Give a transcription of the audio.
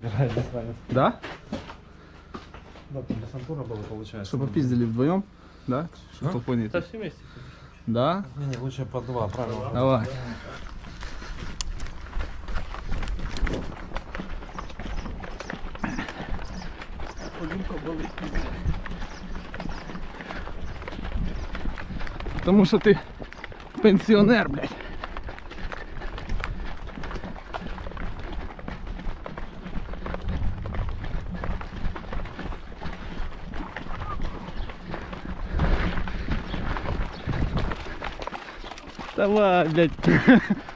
Да? Да, там десантура была, получается. Что попиздили вдвоем? Да? Что толпой не Да все вместе. Да? Не, лучше по два, правильно. Давай. Потому что ты пенсионер, блядь. Давай, блядь.